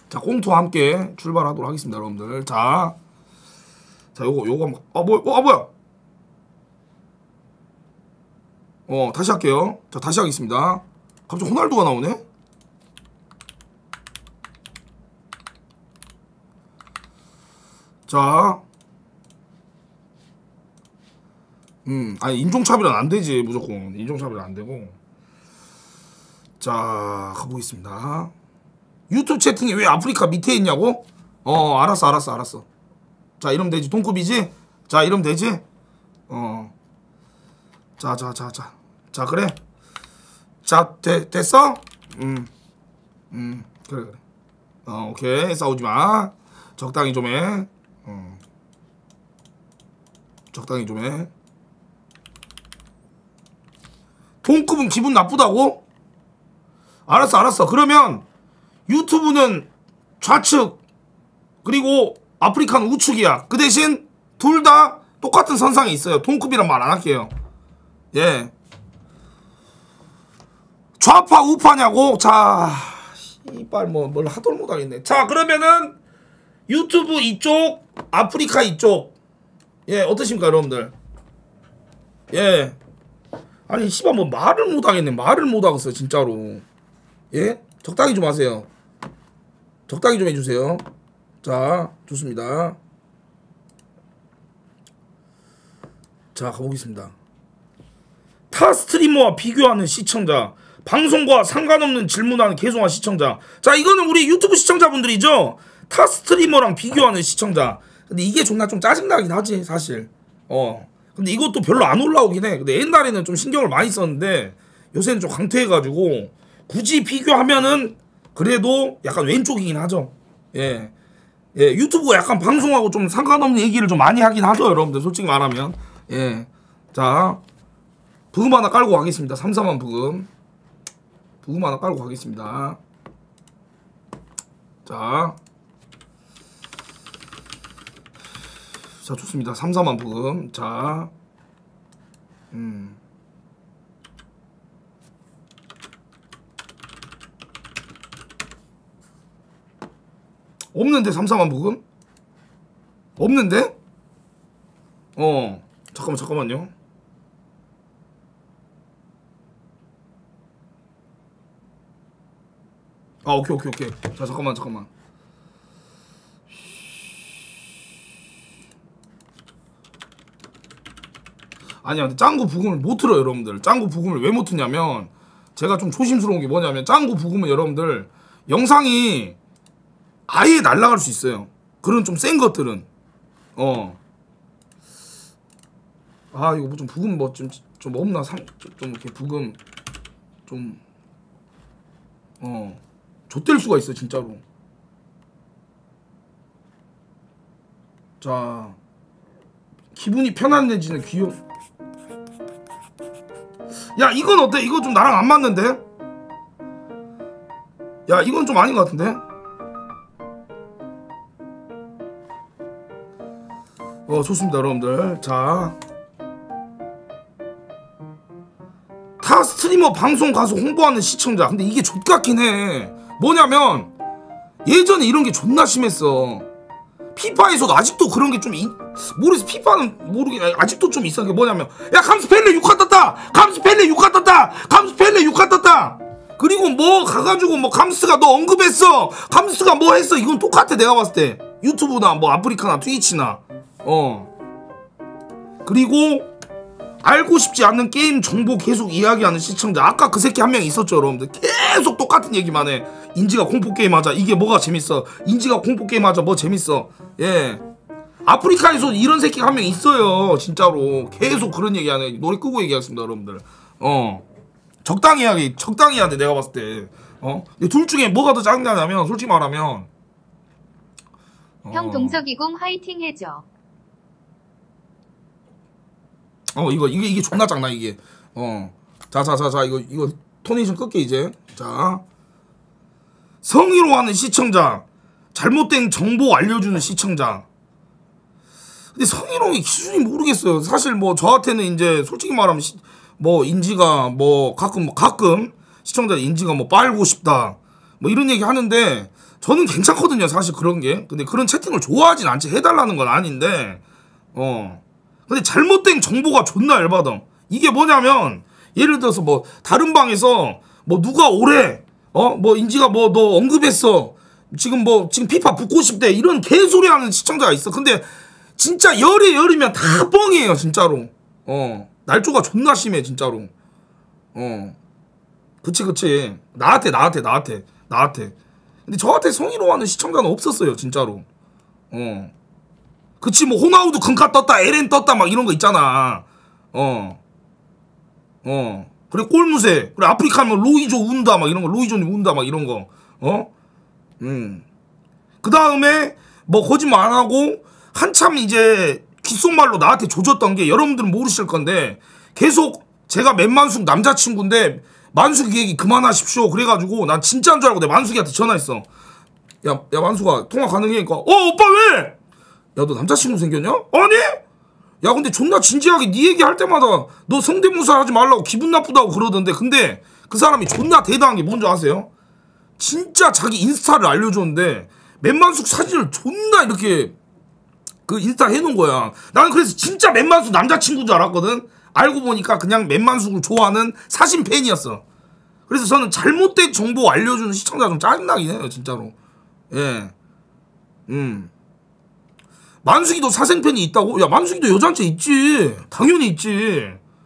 자, 꽁투와 함께 출발하도록 하겠습니다, 여러분들. 자, 요거 한번. 뭐야? 다시 할게요. 자, 다시 하겠습니다. 갑자기 호날두가 나오네? 자, 아니, 인종차별은 안 되지, 무조건. 인종차별은 안 되고. 자, 가보겠습니다. 유튜브 채팅이 왜 아프리카 밑에 있냐고? 알았어. 자, 이러면 되지. 동급이지? 자, 이러면 되지? 자, 그래. 자, 됐어? 그래. 오케이. 싸우지 마. 적당히 좀 해. 적당히 좀 해. 동급은 기분 나쁘다고? 알았어. 그러면 유튜브는 좌측 그리고 아프리카는 우측이야. 그 대신 둘 다 똑같은 선상에 있어요. 동급이란 말 안 할게요. 예. 좌파 우파냐고? 자, 이빨 뭘 하도 못하겠네. 자, 그러면은 유튜브 이쪽, 아프리카 이쪽. 예, 어떠십니까, 여러분들? 예. 아니, 씨발, 뭐 말을 못하겠네. 말을 못하겠어, 진짜로. 예? 적당히 좀 하세요. 적당히 좀 해주세요. 자, 좋습니다. 자, 가보겠습니다. 타 스트리머와 비교하는 시청자, 방송과 상관없는 질문하는 개송한 시청자. 자, 이거는 우리 유튜브 시청자분들이죠. 타 스트리머랑 비교하는 시청자. 근데 이게 존나 좀 짜증나긴 하지, 사실. 근데 이것도 별로 안 올라오긴 해. 근데 옛날에는 좀 신경을 많이 썼는데 요새는 좀 강퇴해가지고 굳이 비교하면은 그래도 약간 왼쪽이긴 하죠. 예. 유튜브가 약간 방송하고 좀 상관없는 얘기를 좀 많이 하긴 하죠, 여러분들. 솔직히 말하면. 예. 자, 부금 하나 깔고 가겠습니다. 3-4만 부금. 부금 하나 깔고 가겠습니다. 자, 좋습니다. 3-4만 부금. 자, 없는데 3-4만 부금? 없는데? 잠깐만요. 아, 오케이. 자, 잠깐만. 아니야, 근데 짱구 부금을 못 틀어요, 여러분들. 짱구 부금을 왜 못 트냐면 제가 좀 조심스러운 게 뭐냐면 짱구 부금은 여러분들 영상이 아예 날아갈 수 있어요. 그런 좀 센 것들은. 아, 이거 뭐 좀 부금 뭐 좀 없나? 좀 이렇게 부금 좀 좆될 수가 있어, 진짜로. 자, 기분이 편안해지는 야, 이건 어때? 이거 좀 나랑 안 맞는데? 야, 이건 좀 아닌 것 같은데? 좋습니다, 여러분들. 자, 타 스트리머 방송 가서 홍보하는 시청자. 근데 이게 좆같긴 해. 뭐냐면 예전에 이런 게 존나 심했어. 피파에서도 아직도 그런 게 좀 모르겠어. 피파는 모르겠. 아직도 좀 있어. 게 뭐냐면, 야, 감스펠레 6화 떴다. 감스펠레 6화 떴다. 감스펠레 6화 떴다. 그리고 뭐 가가지고 뭐 감스가 너 언급했어. 감스가 뭐 했어. 이건 똑같아, 내가 봤을 때. 유튜브나 뭐 아프리카나 트위치나. 그리고 알고 싶지 않는 게임 정보 계속 이야기하는 시청자. 아까 그 새끼 한 명 있었죠, 여러분들. 계속 똑같은 얘기만 해. 인지가 공포게임 하자. 이게 뭐가 재밌어. 인지가 공포게임 하자. 뭐 재밌어. 예. 아프리카에서 이런 새끼가 한 명 있어요, 진짜로. 계속 그런 얘기 하네. 노래 끄고 얘기하겠습니다, 여러분들. 적당히 해야 돼, 내가 봤을 때. 둘 중에 뭐가 더 짜증나냐면, 솔직히 말하면. 형 동석이공 화이팅 해줘. 이게 존나 짱나, 이게. 자, 이거 토네이션 끌게, 이제. 자. 성희롱하는 시청자. 잘못된 정보 알려주는 시청자. 근데 성희롱의 기준이 모르겠어요. 사실 뭐 저한테는 이제 솔직히 말하면 뭐 인지가 뭐 가끔 시청자 인지가 뭐 빨고 싶다. 뭐 이런 얘기 하는데 저는 괜찮거든요 사실 그런 게. 근데 그런 채팅을 좋아하진 않지. 해달라는 건 아닌데 근데 잘못된 정보가 존나 열받아. 이게 뭐냐면 예를 들어서 뭐 다른 방에서 뭐 누가 오래 뭐 인지가 뭐 너 언급했어 지금 피파 붙고 싶대 이런 개소리 하는 시청자가 있어. 근데 진짜 열이면 다 뻥이에요 진짜로. 날조가 존나 심해 진짜로. 그치 나한테 근데 저한테 성희롱하는 시청자는 없었어요 진짜로. 그치 뭐 호나우두 금카 떴다 에렌 떴다 막 이런 거 있잖아. 그래 꼴무새 그래 아프리카 하면 로이조 운다 막 이런 거 로이조님 운다 막 이런 거. 그 다음에 뭐 거짓말 안 하고 한참 이제 귓속말로 나한테 조졌던 게 여러분들은 모르실 건데 계속 제가 맨만숙 남자친구인데 만숙이 얘기 그만하십시오 그래가지고 난 진짜인 줄 알고 내가 만숙이한테 전화했어. 야 만숙아 통화 가능해? 그러니까 오빠 왜? 야 너 남자친구 생겼냐? 아니? 야 근데 존나 진지하게 네 얘기할 때마다 너 성대모사 하지 말라고 기분 나쁘다고 그러던데. 근데 그 사람이 존나 대단한 게 뭔지 아세요? 진짜 자기 인스타를 알려줬는데 맨만숙 사진을 존나 이렇게 그 인스타 해놓은 거야. 나는 그래서 진짜 맨만숙 남자친구인 줄 알았거든. 알고 보니까 그냥 맨만숙을 좋아하는 사신 팬이었어. 그래서 저는 잘못된 정보 알려주는 시청자 좀 짜증나긴 해요 진짜로. 예. 만숙이도 사생팬이 있다고? 야 만숙이도 여자한테 있지. 당연히 있지.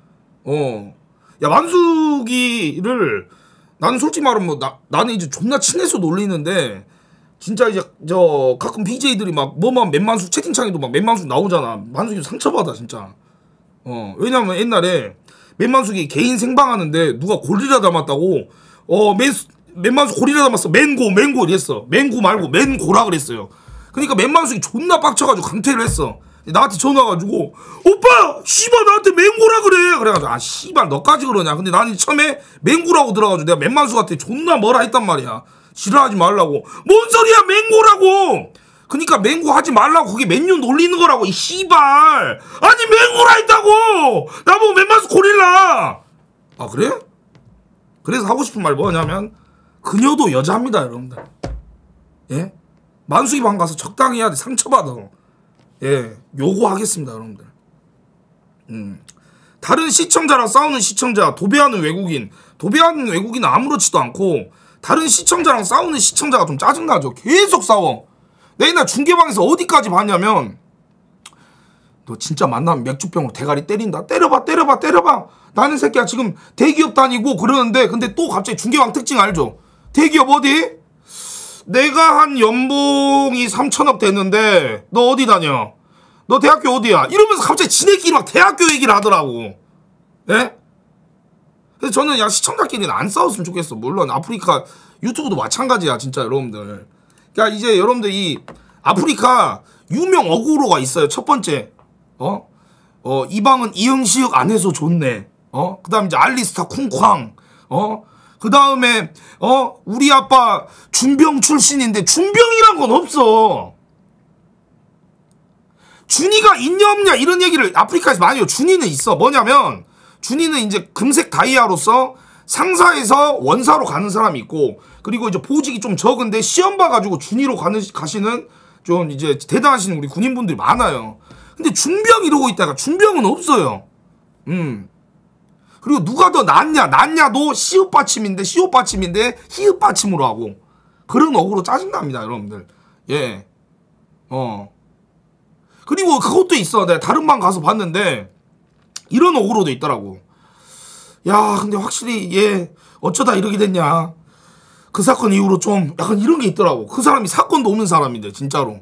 야 만숙이를 나는 솔직히 말하면 나는 이제 존나 친해서 놀리는데 진짜 이제 저 가끔 BJ들이 막 뭐만 맨만숙 채팅창에도 막 맨만숙 나오잖아. 만숙이도 상처받아 진짜. 왜냐면 옛날에 맨만숙이 개인 생방하는데 누가 고리라 닮았다고 맨만숙 고리라 닮았어 맨고 이랬어. 맨고 말고 맨고라 그랬어요. 그러니까 맨만숙이 존나 빡쳐가지고 강퇴를 했어. 나한테 전화가지고 오빠 씨발 나한테 맹고라 그래. 그래가지고 아 씨발 너까지 그러냐. 근데 나는 처음에 맹고라고 들어가지고 내가 맨만숙한테 존나 뭐라 했단 말이야. 지랄하지 말라고. 뭔 소리야 맹고라고. 그니까 맹고 하지 말라고. 그게 맨유 놀리는 거라고 이 씨발. 아니 맹고라 했다고. 나보고 맨만숙 고릴라. 아 그래? 그래서 하고 싶은 말 뭐냐면 그녀도 여자입니다 여러분들. 예? 만숙이 방 가서 적당히 해야 돼. 상처받아. 예, 요구하겠습니다 여러분들. 다른 시청자랑 싸우는 시청자 도배하는 외국인은 아무렇지도 않고 다른 시청자랑 싸우는 시청자가 좀 짜증나죠. 계속 싸워. 내가 옛날 중계방에서 어디까지 봤냐면 너 진짜 만나면 맥주병으로 대가리 때린다. 때려봐 나는 새끼야 지금 대기업 다니고 그러는데 근데 또 갑자기 중계방 특징 알죠? 대기업 어디? 내가 한 연봉이 3천억 됐는데 너 어디 다녀? 너 대학교 어디야? 이러면서 갑자기 지네끼리 막 대학교 얘기를 하더라고. 예? 그래서 저는 야 시청자끼리는 안 싸웠으면 좋겠어. 물론 아프리카 유튜브도 마찬가지야 진짜 여러분들. 그러니까 이제 여러분들 이 아프리카 유명 어그로가 있어요. 첫 번째 이 방은 이응시ық 안 해서 좋네. 그 다음 이제 알리스타 쿵쾅. 그 다음에 우리 아빠 준병 출신인데 준병이란 건 없어. 준이가 있냐 없냐 이런 얘기를 아프리카에서 많이 해요. 준이는 있어. 뭐냐면 준이는 이제 금색 다이아로서 상사에서 원사로 가는 사람이 있고 그리고 이제 보직이 좀 적은데 시험 봐가지고 준이로 가시는 좀 이제 대단하신 우리 군인분들이 많아요. 근데 준병 이러고 있다가 준병은 없어요. 그리고 누가 더 낫냐도 시옷 받침인데 히읗 받침으로 하고 그런 어구로 짜증납니다 여러분들. 예. 그리고 그것도 있어. 내가 다른 방 가서 봤는데 이런 어구로도 있더라고. 야 근데 확실히 얘 어쩌다 이러게 됐냐. 그 사건 이후로 좀 약간 이런 게 있더라고. 그 사람이 사건도 없는 사람인데 진짜로.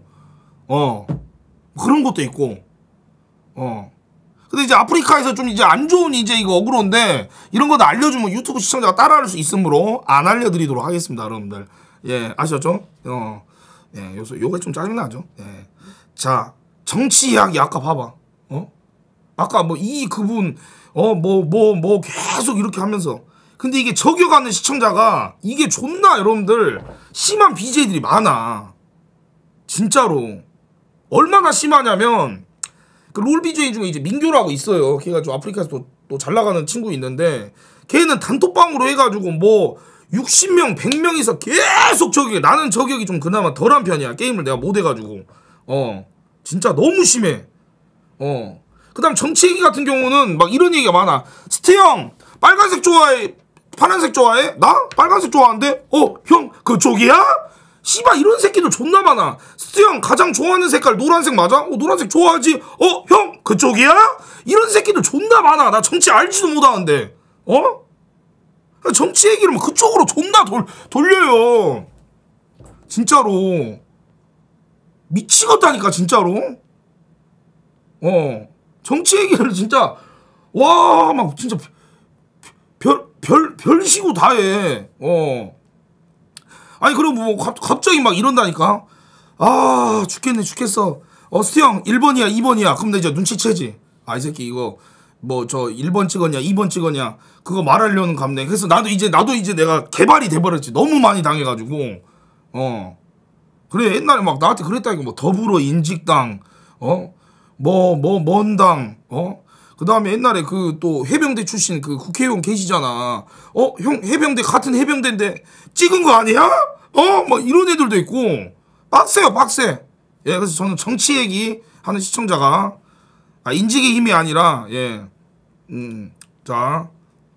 그런 것도 있고. 근데 이제 아프리카에서 좀 이제 안 좋은 이제 이거 어그로인데 이런 거 다 알려주면 유튜브 시청자가 따라할 수 있으므로 안 알려드리도록 하겠습니다 여러분들. 예 아셨죠? 예 요게 좀 짜증나죠. 예. 자 정치 이야기 아까 봐봐. 아까 뭐 이 그분 뭐 계속 이렇게 하면서 근데 이게 저격하는 시청자가 이게 존나 여러분들 심한 BJ들이 많아. 진짜로. 얼마나 심하냐면 그 롤 BJ 중에 이제 민교라고 있어요. 걔가 좀 아프리카에서 또 잘 나가는 친구 있는데 걔는 단톡방으로 해가지고 뭐 60명 100명이서 계속 저격해. 나는 저격이 좀 그나마 덜한 편이야. 게임을 내가 못해가지고 진짜 너무 심해. 그 다음 정치 얘기 같은 경우는 막 이런 얘기가 많아. 스테형 빨간색 좋아해? 파란색 좋아해? 나? 빨간색 좋아하는데? 형 그쪽이야? 씨발 이런 새끼들 존나 많아. 스테형 가장 좋아하는 색깔 노란색 맞아? 노란색 좋아하지? 형 그쪽이야? 이런 새끼들 존나 많아. 나 정치 알지도 못하는데 정치 얘기를 뭐 그쪽으로 존나 돌려요. 진짜로 미치겠다니까 진짜로. 정치 얘기를 진짜 와 막 진짜 별시고 다해. 아니 그리고 뭐 갑자기 막 이런다니까. 아 죽겠어. 스테형 1번이야 2번이야. 그럼 나 이제 눈치채지. 이 새끼 이거 뭐 저 1번 찍었냐 2번 찍었냐 그거 말하려는 감네. 그래서 나도 이제 내가 개발이 돼버렸지. 너무 많이 당해가지고. 그래 옛날에 막 나한테 그랬다니까. 뭐 더불어 인직당 뭔 당 그 다음에 옛날에 그 또 해병대 출신 그 국회의원 계시잖아. 형 해병대 같은 해병대인데 찍은 거 아니야? 뭐 이런 애들도 있고 빡세요 빡세. 예, 그래서 저는 정치 얘기 하는 시청자가 인직의 힘이 아니라 자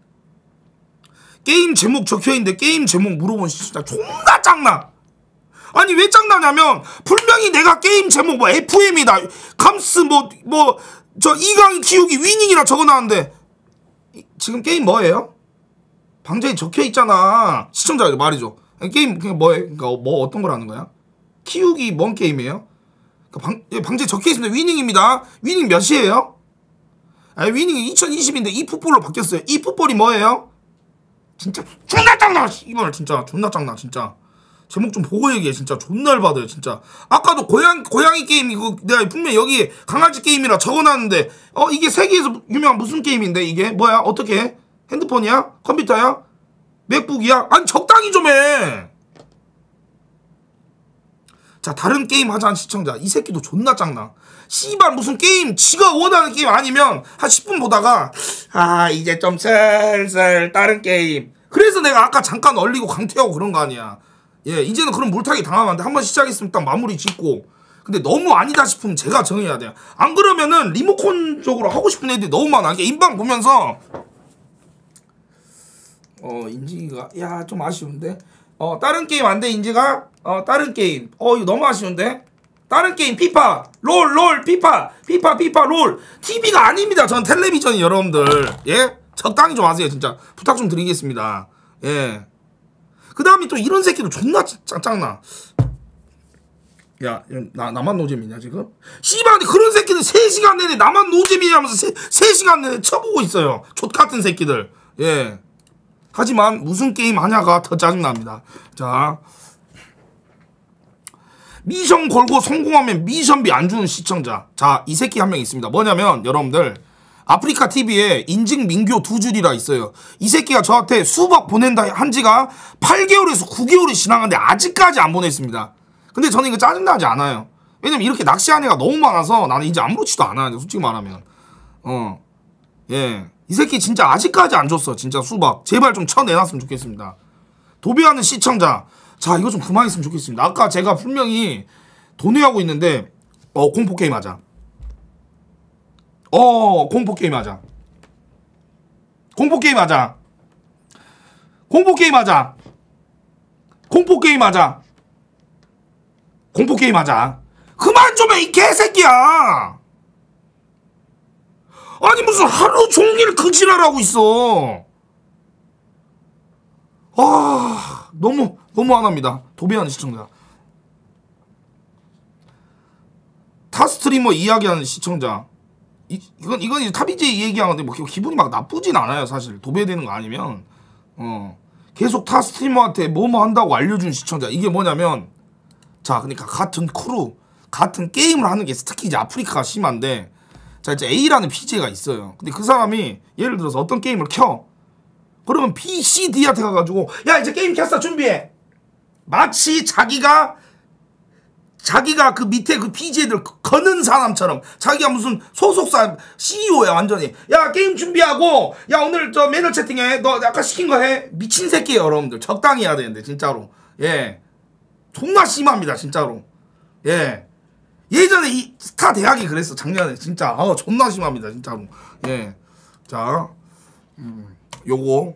게임 제목 적혀있는데 게임 제목 물어본 시청자 존나 짱나. 아니 왜 짱나냐면 분명히 내가 게임 제목 뭐 FM이다 감스 뭐 저 이강인 키우기 위닝이라 적어놨는데 지금 게임 뭐예요? 방장에 적혀있잖아. 시청자들 말이죠. 게임 그냥 뭐예요? 그러니까 뭐 어떤 걸 하는 거야? 키우기 뭔 게임이에요? 그러니까 방장에 적혀있습니다. 위닝입니다. 위닝 몇이에요? 위닝이 2020인데 e풋볼로 바뀌었어요. e풋볼이 뭐예요? 진짜 존나 짱나. 이번에 진짜 존나 짱나 진짜. 제목 좀 보고 얘기해. 진짜 존나 열받아요 진짜. 아까도 고양이 게임 이거 내가 분명히 여기 강아지 게임이라 적어놨는데 이게 세계에서 유명한 무슨 게임인데 이게 뭐야? 어떻게 해? 핸드폰이야? 컴퓨터야? 맥북이야? 아니 적당히 좀 해. 자 다른 게임 하자는 시청자 이 새끼도 존나 짱나. 씨발 무슨 게임 지가 원하는 게임 아니면 한 10분 보다가 이제 좀 슬슬 다른 게임. 그래서 내가 아까 잠깐 얼리고 강퇴하고 그런 거 아니야. 예, 이제는 그런 물타기 당하면 안 돼. 한번 시작했으면 딱 마무리 짓고. 근데 너무 아니다 싶으면 제가 정해야 돼요. 안 그러면은 리모컨적으로 하고 싶은 애들이 너무 많아. 이게 인방 보면서 인지가 야 좀 아쉬운데. 다른 게임 안 돼 인지가. 다른 게임. 이거 너무 아쉬운데. 다른 게임 피파 롤 피파 롤. TV가 아닙니다. 전 텔레비전이 여러분들. 예? 적당히 좀 하세요 진짜. 부탁 좀 드리겠습니다. 예. 그 다음에 또 이런 새끼도 존나 짱나. 야, 나만 노잼이냐 지금? 씨발 그런 새끼들 3시간 내내 나만 노잼이냐면서 3시간 내내 쳐보고 있어요. 족같은 새끼들. 예. 하지만 무슨 게임 하냐가 더 짜증납니다. 자 미션 걸고 성공하면 미션비 안 주는 시청자. 자 이 새끼 한 명 있습니다. 뭐냐면 여러분들 아프리카 TV에 인증 민교 2줄이라 있어요. 이 새끼가 저한테 수박 보낸다 한 지가 8개월에서 9개월이 지나갔는데 아직까지 안 보냈습니다. 근데 저는 이거 짜증나지 않아요. 왜냐면 이렇게 낚시하는 애가 너무 많아서 나는 이제 아무렇지도 않아요. 솔직히 말하면. 예. 이 새끼 진짜 아직까지 안 줬어. 진짜 수박. 제발 좀 쳐내놨으면 좋겠습니다. 도배하는 시청자. 자 이거 좀 그만했으면 좋겠습니다. 아까 제가 분명히 도내하고 있는데 공포게임 하자. 공포게임 하자. 공포게임 하자. 공포게임 하자. 공포게임 하자. 공포게임 하자. 그만 좀 해 이 개새끼야. 아니 무슨 하루 종일 그 지랄하고 있어. 너무 화납니다. 도배하는 시청자. 타 스트리머 이야기하는 시청자. 이건 이제 탑이제 얘기하는데 뭐 기분이 막 나쁘진 않아요 사실. 도배되는 거 아니면 계속 타 스트리머한테 뭐뭐 한다고 알려준 시청자. 이게 뭐냐면 자 그러니까 같은 크루 같은 게임을 하는 게 특히 이제 아프리카가 심한데 자 이제 A라는 BJ가 있어요. 근데 그 사람이 예를 들어서 어떤 게임을 켜 그러면 B, C, D한테 가가지고 야 이제 게임 켰어 준비해. 마치 자기가 자기가 그 밑에 그 BJ들 거는 사람처럼 자기가 무슨 소속사 CEO야 완전히. 야 게임 준비하고 야 오늘 저 매너 채팅해. 너 아까 시킨 거 해. 미친 새끼예요 여러분들. 적당히 해야 되는데 진짜로. 예 존나 심합니다 진짜로. 예 예전에 이 스타 대학이 그랬어 작년에 진짜. 존나 심합니다 진짜로. 예 자 요거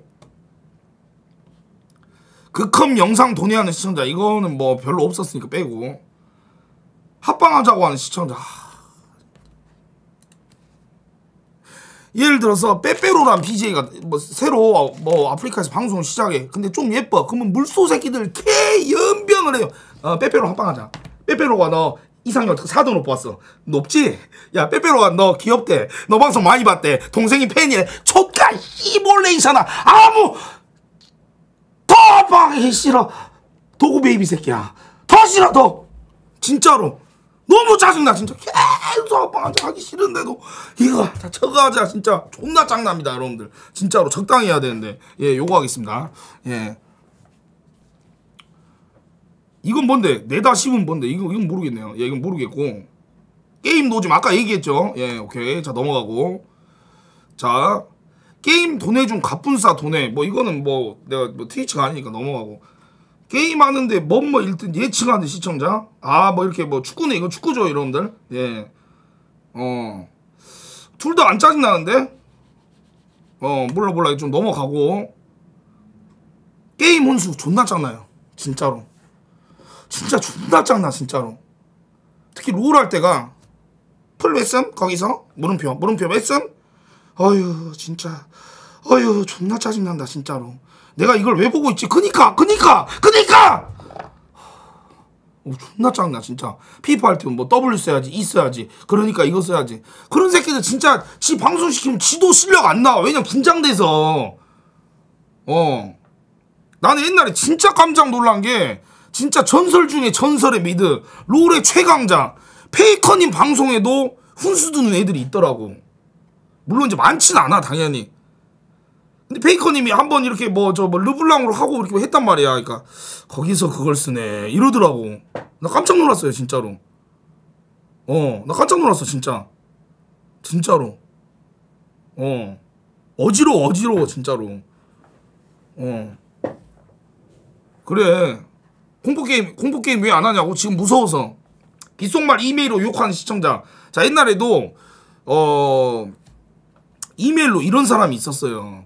극혐 영상 도내하는 시청자 이거는 뭐 별로 없었으니까 빼고, 합방하자고 하는 시청자. 예를 들어서 빼빼로란 BJ가 뭐 새로 뭐 아프리카에서 방송을 시작해. 근데 좀 예뻐. 그러면 물소 새끼들 개 연병을 해요. 빼빼로 합방하자. 빼빼로가 너 이상형 사도 못 봤어. 높지? 야 빼빼로가 너 귀엽대. 너 방송 많이 봤대. 동생이 팬이래. 족가 이몰레이션아. 아무 더 합방하기 싫어. 도구 베이비 새끼야. 더 싫어 더. 진짜로. 너무 짜증나 진짜. 계속 합방하자 하기 싫은데도 이거 다 저거하자 진짜 존나 짱납니다 여러분들. 진짜로 적당히 해야 되는데. 예 요거 하겠습니다. 예 이건 뭔데? 내다 씹은 뭔데? 이건 모르겠네요. 예 이건 모르겠고. 게임 노즘 아까 얘기했죠. 예 오케이 자 넘어가고. 자 게임 도내중 갑분싸 도내 뭐 이거는 뭐 내가 뭐 트위치가 아니니까 넘어가고. 게임 하는데 뭐 1등 예측하는 시청자. 뭐 이렇게 뭐 축구네. 이거 축구죠 여러분들. 예 둘 다 안 짜증나는데. 몰라 좀 넘어가고. 게임 혼수 존나 짱나요 진짜로. 진짜 존나 짱나 진짜로. 특히 롤 할 때가 풀 웨슨 거기서 물음표 웨슨. 어휴 진짜 존나 짜증난다 진짜로. 내가 이걸 왜 보고 있지? 그니까 존나 짱나 진짜. 피파 할 때 뭐 W 써야지 E 써야지 그러니까 이거 써야지. 그런 새끼들 진짜 지 방송 시키면 지도 실력 안 나와. 왜냐면 긴장돼서. 나는 옛날에 진짜 깜짝 놀란 게 진짜 전설 중에 전설의 미드 롤의 최강자 페이커님 방송에도 훈수 두는 애들이 있더라고. 물론 이제 많진 않아 당연히. 근데 페이커님이 한번 이렇게 뭐 르블랑으로 하고 이렇게 했단 말이야. 그러니까 거기서 그걸 쓰네 이러더라고. 나 깜짝 놀랐어요 진짜로. 나 깜짝 놀랐어 진짜로. 어지러워 진짜로. 그래 공포게임 왜 안 하냐고. 지금 무서워서. 귓속말 이메일로 욕하는 시청자. 자 옛날에도 이메일로 이런 사람이 있었어요.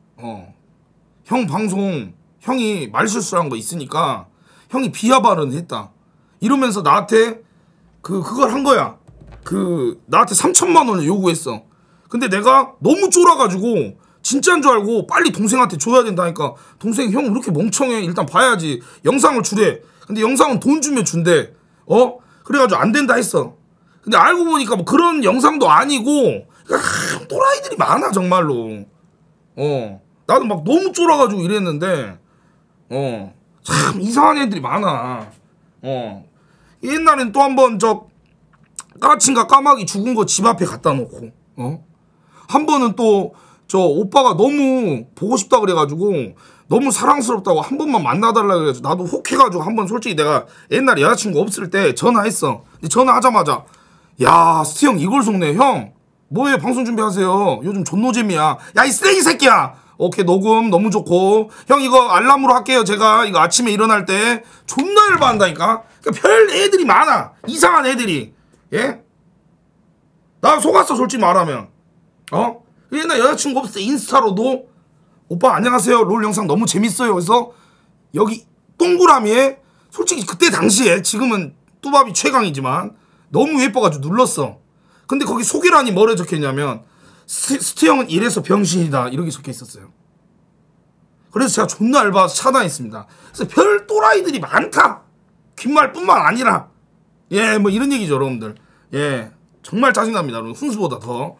형 방송 형이 말실수한 거 있으니까 형이 비하 발언을 했다 이러면서 나한테 그걸 한 거야. 나한테 3,000만 원을 요구했어. 근데 내가 너무 쫄아가지고 진짜인 줄 알고 빨리 동생한테 줘야 된다니까. 동생 형 이렇게 멍청해 일단 봐야지. 영상을 주래. 근데 영상은 돈 주면 준대. 그래가지고 안 된다 했어. 근데 알고 보니까 뭐 그런 영상도 아니고 또라이들이 많아 정말로. 나도 막 너무 쫄아가지고 이랬는데 참 이상한 애들이 많아. 옛날엔 또 한번 저 까친가 까마귀 죽은 거 집 앞에 갖다 놓고 한 번은 또 저 오빠가 너무 보고 싶다 그래가지고 너무 사랑스럽다고 한 번만 만나달라 그래가지고 나도 혹해가지고 한 번 솔직히 내가 옛날에 여자친구 없을 때 전화했어. 근데 전화하자마자 야 스티 형 이걸 속네. 형 뭐해 방송 준비하세요. 요즘 존노잼이야. 야 이 쓰레기 새끼야. 오케이 녹음 너무 좋고 형 이거 알람으로 할게요. 제가 이거 아침에 일어날 때 존나 열받는다니까. 그러니까 별 애들이 많아. 이상한 애들이. 예? 나 속았어 솔직히 말하면. 옛날 여자친구 없을 때 인스타로도 오빠 안녕하세요 롤 영상 너무 재밌어요. 그래서 여기 동그라미에 솔직히 그때 당시에 지금은 뚜밥이 최강이지만 너무 예뻐가지고 눌렀어. 근데 거기 소개란이 뭐래 적혀있냐면 스티 형은 이래서 병신이다 이렇게 적혀있었어요. 그래서 제가 존나 알바서 차단했습니다. 그래서 별 또라이들이 많다. 귓말뿐만 아니라 예 뭐 이런 얘기죠 여러분들. 예 정말 짜증납니다 여러분. 훈수보다 더.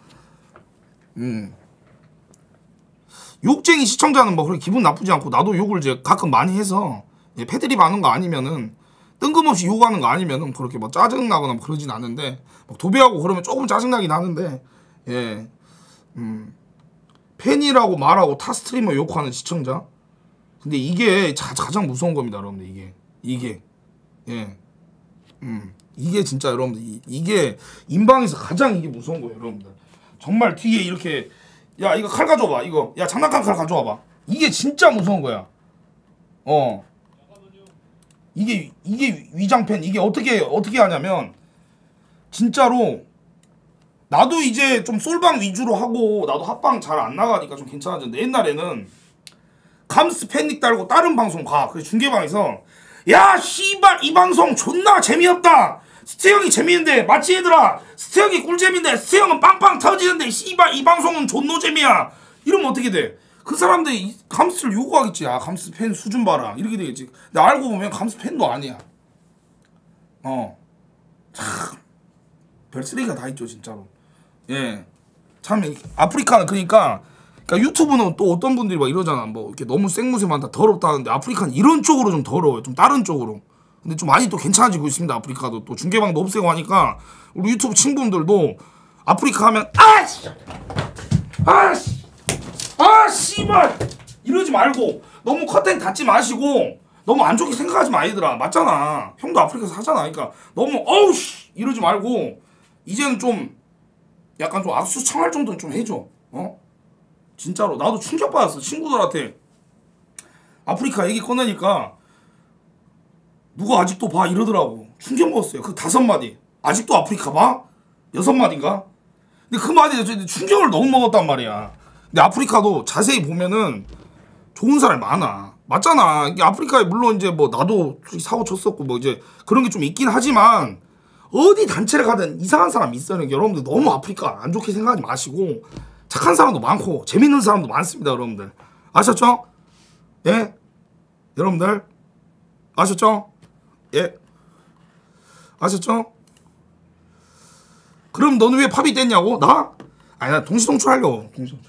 욕쟁이 시청자는 뭐 그렇게 기분 나쁘지 않고 나도 욕을 이제 가끔 많이 해서 패드립 하는 거 아니면은 뜬금없이 욕하는 거 아니면은 그렇게 뭐 짜증나거나 뭐 그러진 않는데 막 도배하고 그러면 조금 짜증나긴 하는데 예 팬이라고 말하고 타 스트리머 욕하는 시청자. 근데 이게 가장 무서운 겁니다 여러분들. 이게 예 이게 진짜 여러분들 이게 인방에서 가장 이게 무서운 거예요 여러분들. 정말 뒤에 이렇게 야 이거 칼 가져와봐. 이거 야 장난감 칼 가져와봐. 이게 진짜 무서운 거야. 이게 위장팬. 이게 어떻게 하냐면 진짜로 나도 이제 좀 솔방 위주로 하고 나도 합방 잘 안 나가니까 좀 괜찮아졌는데 옛날에는 감스 패닉 달고 다른 방송 가. 그래서 중계방에서 야 씨발 이 방송 존나 재미없다. 스테형이 재미있는데 맞지 얘들아? 스테형이 꿀잼인데 스테형은 빵빵 터지는데 씨발 이 방송은 존노잼이야. 이러면 어떻게 돼? 그 사람들이 감스를 요구하겠지. 아 감스 팬 수준 봐라 이렇게 되겠지. 근데 알고 보면 감스 팬도 아니야. 참 별쓰레기가 다 있죠 진짜로. 예, 참 아프리카는 그러니까 유튜브는 또 어떤 분들이 막 이러잖아. 뭐 이렇게 너무 생무새 많다 더럽다 하는데 아프리카는 이런 쪽으로 좀 더러워요. 좀 다른 쪽으로. 근데 좀 많이 또 괜찮아지고 있습니다. 아프리카도 또 중계방도 없애고 하니까 우리 유튜브 친구분들도 아프리카 하면 씨발 이러지 말고 너무 컨텐츠 닫지 마시고 너무 안 좋게 생각하지 마 얘들아. 맞잖아. 형도 아프리카에서 하잖아. 그러니까 너무 어우씨 이러지 말고 이제는 좀 약간 좀 악수 청할 정도는 좀 해줘. 진짜로 나도 충격받았어. 친구들한테 아프리카 얘기 꺼내니까 누가 아직도 봐 이러더라고. 충격 먹었어요. 그 5마디 아직도 아프리카 봐? 6마디인가? 근데 그 마디에 충격을 너무 먹었단 말이야. 근데 아프리카도 자세히 보면은 좋은 사람이 많아. 맞잖아. 이게 아프리카에 물론 이제 뭐 나도 사고 쳤었고 뭐 이제 그런 게 좀 있긴 하지만 어디 단체를 가든 이상한 사람 있어요. 여러분들 너무 아프리카 안 좋게 생각하지 마시고 착한 사람도 많고 재밌는 사람도 많습니다. 여러분들 아셨죠? 예? 여러분들 아셨죠? 예? 아셨죠? 그럼 너는 왜 팝이 뗐냐고? 나? 아니 나 동시동출 하려고. 동시동출.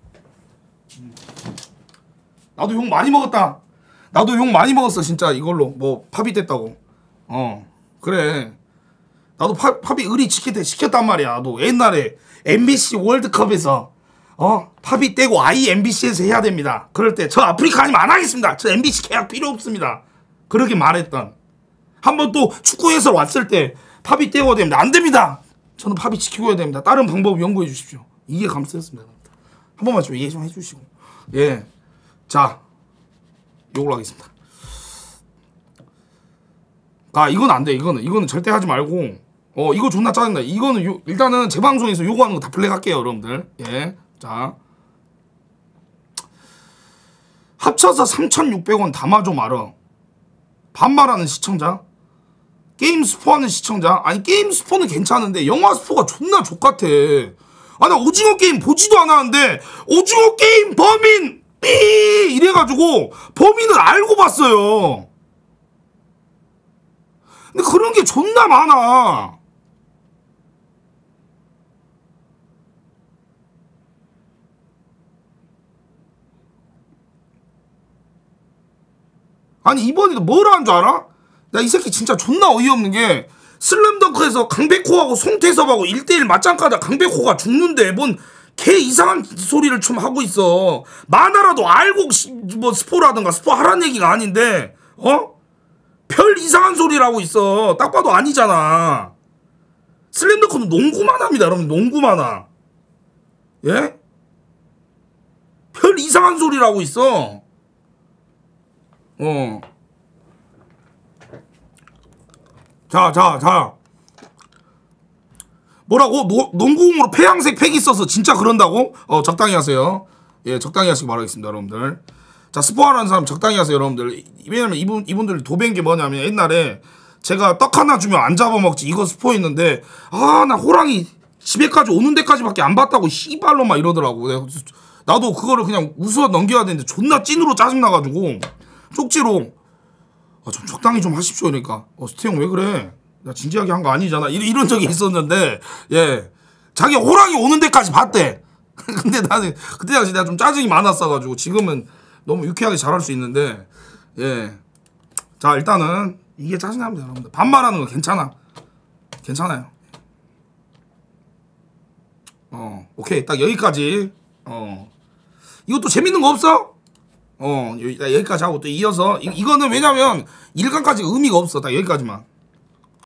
나도 욕 많이 먹었다. 나도 욕 많이 먹었어 진짜 이걸로. 뭐 팝이 뗐다고. 그래. 나도 팝이 의리 시켰단 말이야. 나도 옛날에 MBC 월드컵에서 팝이 떼고 IMBC에서 해야 됩니다. 그럴 때 저 아프리카 아니면 안 하겠습니다. 저 MBC 계약 필요 없습니다. 그렇게 말했던. 한번 또 축구 해설 왔을 때 팝이 떼고 됩니다. 안 됩니다. 저는 팝이 지키고 해야 됩니다. 다른 방법 연구해 주십시오. 이게 감스였습니다. 한 번만 좀 이해 좀 해주시고. 예. 자, 요걸로 하겠습니다. 아, 이건 안 돼. 이거는 절대 하지 말고. 이거 존나 짜증나. 이거는 일단은 제 방송에서 요구하는 거 다 플렉 할게요, 여러분들. 예. 자. 합쳐서 3,600원 담아줘 말어. 반말하는 시청자. 게임 스포하는 시청자. 아니 게임 스포는 괜찮은데 영화 스포가 존나 족같아. 아 나 오징어 게임 보지도 않았는데 오징어 게임 범인 삐 이래가지고 범인을 알고 봤어요. 근데 그런 게 존나 많아. 아니 이번에도 뭘 한 줄 알아? 나 이 새끼 진짜 존나 어이없는 게 슬램덩크에서 강백호하고 송태섭하고 1대1 맞짱 까다 강백호가 죽는데 뭔 개 이상한 소리를 좀 하고 있어. 만화라도 알고 뭐 스포라든가 스포하라는 얘기가 아닌데 별 이상한 소리를 하고 있어. 딱 봐도 아니잖아. 슬램덩크는 농구만 합니다 여러분. 농구만 하. 예? 별 이상한 소리를 하고 있어. 자. 뭐라고? 농구공으로 폐양색 팩이 있어서 진짜 그런다고? 적당히 하세요. 예, 적당히 하시기 바라겠습니다, 여러분들. 자, 스포하라는 사람 적당히 하세요, 여러분들. 왜냐면 이분들 도배인 게 뭐냐면 옛날에 제가 떡 하나 주면 안 잡아먹지 이거 스포했는데 나 호랑이 집에까지 오는 데까지밖에 안 봤다고 씨발로 막 이러더라고. 나도 그거를 그냥 웃어 넘겨야 되는데 존나 찐으로 짜증나가지고 쪽지로 좀 적당히 좀 하십시오. 그러니까 스테형 왜 그래? 나 진지하게 한 거 아니잖아. 이런 적이 있었는데 예, 자기 호랑이 오는 데까지 봤대. 근데 나는 그때 당시 내가 좀 짜증이 많았어가지고 지금은 너무 유쾌하게 잘할 수 있는데 예, 자 일단은 이게 짜증납니다 여러분들. 반말하는 거 괜찮아요. 오케이 딱 여기까지. 이것도 재밌는 거 없어? 여기까지 하고 또 이어서 이거는 왜냐면 1강까지 의미가 없어. 딱 여기까지만.